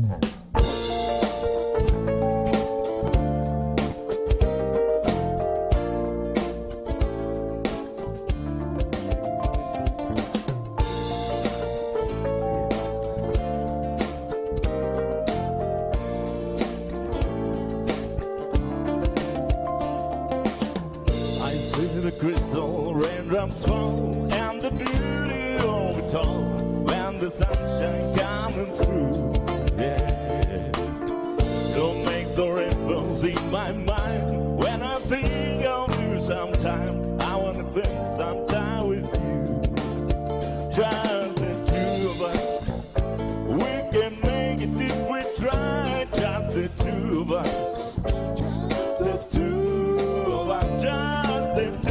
The crystal raindrops fall and the beauty of it all when the sunshine coming through, yeah. Don't make the rainbows in my mind when I think of you sometime. I wanna spend some time with you, just the two of us. We can make it if we try, just the two of us. Just the two of us, just the two.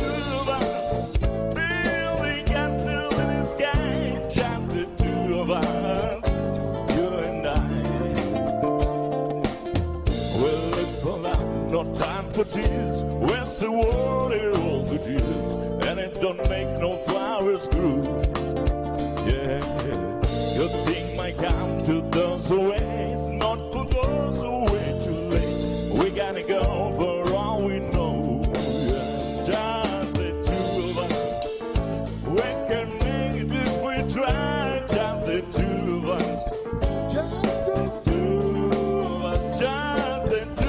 No time for tears, where's the water all the years, and it don't make no flowers grow. Yeah, you think might come to those who wait, not for those who wait too late. We gotta go for all we know. Yeah, just the two of us. We can make it if we try. Just the two of us. Just the two of us. Just the two.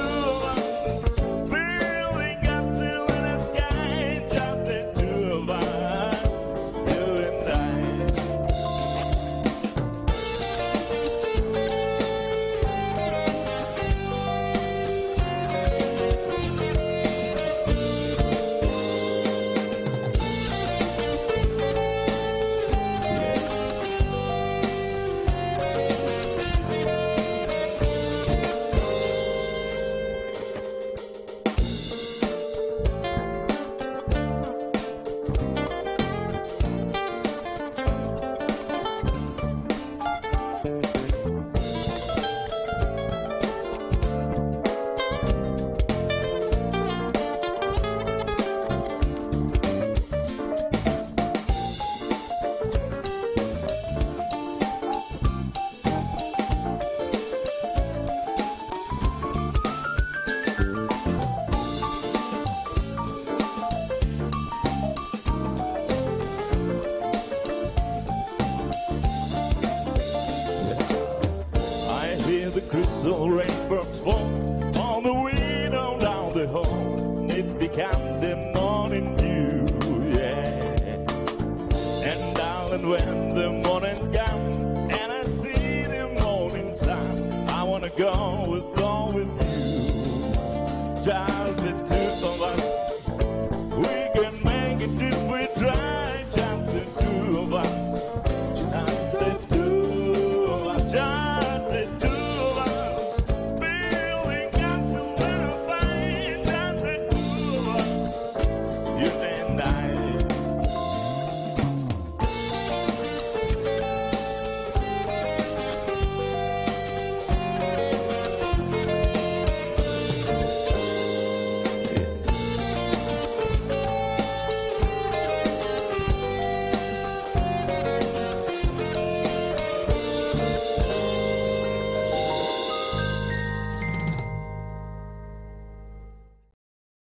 The crystal raindrops fall on the window down the hall. It became the morning dew, yeah. And darling, when the morning comes and I see the morning sun, I wanna go with you.